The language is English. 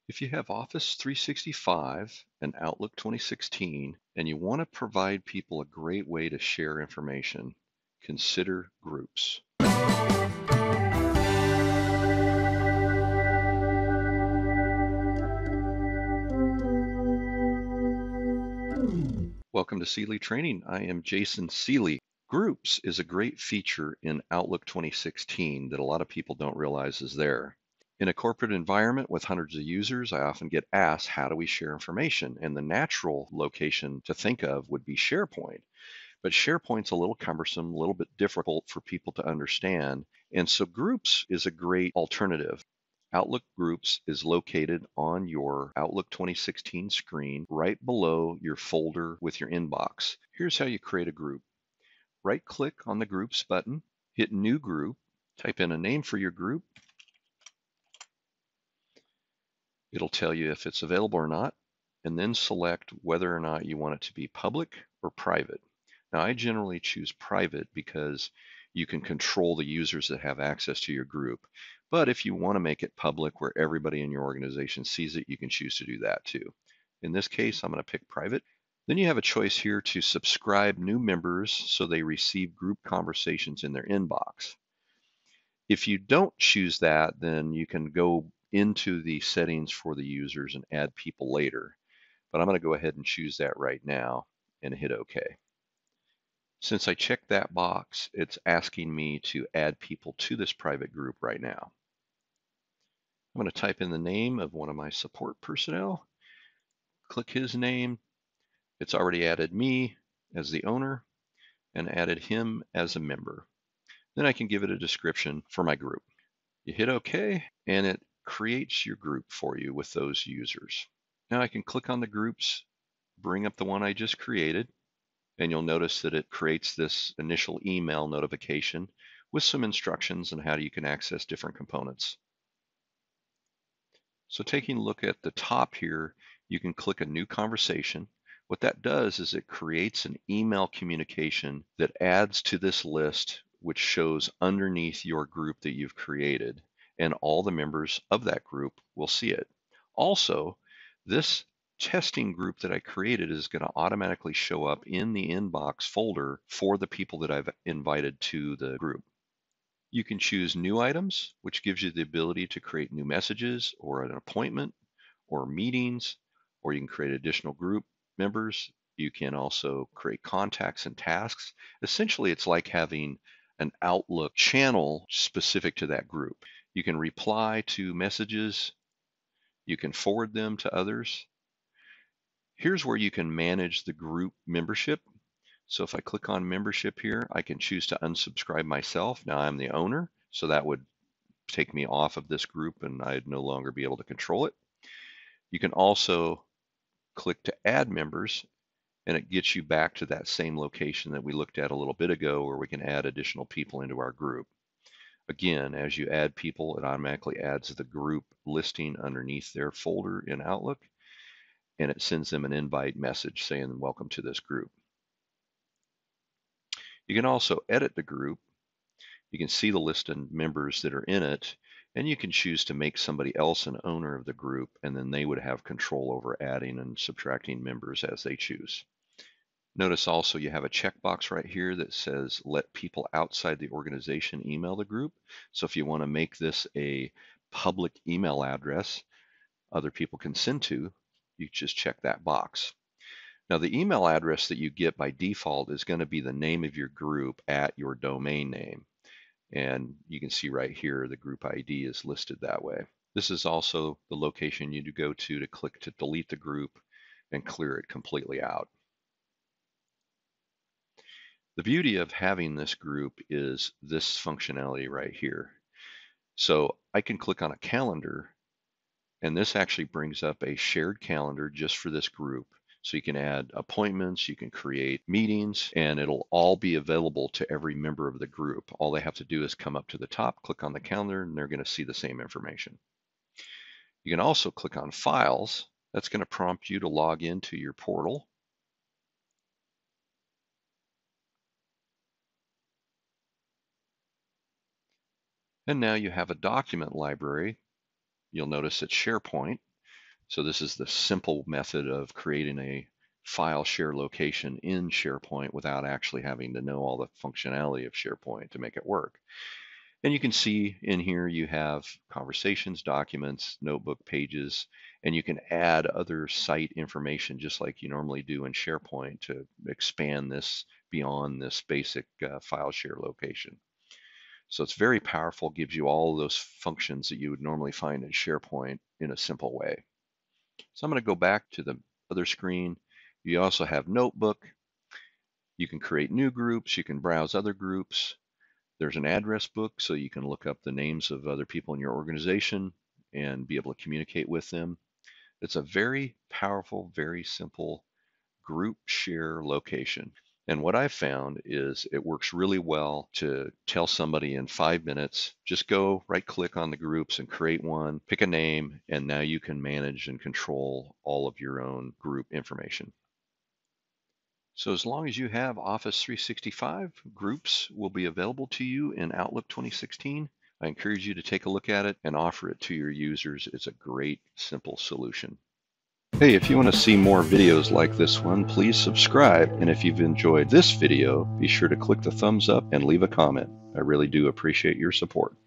If you have Office 365 and Outlook 2016 and you want to provide people a great way to share information, consider groups. Welcome to Sele Training. I am Jason Sele. Groups is a great feature in Outlook 2016 that a lot of people don't realize is there. In a corporate environment with hundreds of users, I often get asked, how do we share information? And the natural location to think of would be SharePoint. But SharePoint's a little cumbersome, a little bit difficult for people to understand. And so Groups is a great alternative. Outlook Groups is located on your Outlook 2016 screen right below your folder with your inbox. Here's how you create a group. Right-click on the Groups button, hit New Group, type in a name for your group. It'll tell you if it's available or not, and then select whether or not you want it to be public or private. Now, I generally choose private because you can control the users that have access to your group. But if you want to make it public where everybody in your organization sees it, you can choose to do that too. In this case, I'm going to pick private. Then you have a choice here to subscribe new members so they receive group conversations in their inbox. If you don't choose that, then you can go into the settings for the users and add people later. But I'm going to go ahead and choose that right now and hit OK. Since I checked that box, it's asking me to add people to this private group right now. I'm going to type in the name of one of my support personnel, click his name. It's already added me as the owner and added him as a member. Then I can give it a description for my group. You hit OK, and it creates your group for you with those users. Now I can click on the groups, bring up the one I just created, and you'll notice that it creates this initial email notification with some instructions on how you can access different components. So taking a look at the top here, you can click a new conversation. What that does is it creates an email communication that adds to this list, which shows underneath your group that you've created, and all the members of that group will see it. Also, this testing group that I created is going to automatically show up in the inbox folder for the people that I've invited to the group. You can choose new items, which gives you the ability to create new messages or an appointment or meetings, or you can create additional group members. You can also create contacts and tasks. Essentially, it's like having an Outlook channel specific to that group. You can reply to messages. You can forward them to others. Here's where you can manage the group membership. So if I click on membership here, I can choose to unsubscribe myself. Now I'm the owner, so that would take me off of this group and I'd no longer be able to control it. You can also click to add members, and it gets you back to that same location that we looked at a little bit ago where we can add additional people into our group. Again, as you add people, it automatically adds the group listing underneath their folder in Outlook, and it sends them an invite message saying, welcome to this group. You can also edit the group. You can see the list of members that are in it, and you can choose to make somebody else an owner of the group, and then they would have control over adding and subtracting members as they choose. Notice also you have a checkbox right here that says let people outside the organization email the group. So if you want to make this a public email address other people can send to, you just check that box. Now the email address that you get by default is going to be the name of your group at your domain name. And you can see right here the group ID is listed that way. This is also the location you need to go to click to delete the group and clear it completely out. The beauty of having this group is this functionality right here. So I can click on a calendar, and this actually brings up a shared calendar just for this group. So you can add appointments, you can create meetings, and it'll all be available to every member of the group. All they have to do is come up to the top, click on the calendar, and they're going to see the same information. You can also click on Files. That's going to prompt you to log into your portal. And now you have a document library. You'll notice it's SharePoint. So this is the simple method of creating a file share location in SharePoint without actually having to know all the functionality of SharePoint to make it work. And you can see in here you have conversations, documents, notebook pages, and you can add other site information just like you normally do in SharePoint to expand this beyond this basic file share location. So it's very powerful, gives you all of those functions that you would normally find in SharePoint in a simple way. So I'm going to go back to the other screen. You also have Notebook. You can create new groups. You can browse other groups. There's an address book, so you can look up the names of other people in your organization and be able to communicate with them. It's a very powerful, very simple group share location. And what I've found is it works really well to tell somebody in 5 minutes, just go right click on the groups and create one, pick a name, and now you can manage and control all of your own group information. So as long as you have Office 365, groups will be available to you in Outlook 2016. I encourage you to take a look at it and offer it to your users. It's a great, simple solution. Hey, if you want to see more videos like this one, please subscribe. And if you've enjoyed this video, be sure to click the thumbs up and leave a comment. I really do appreciate your support.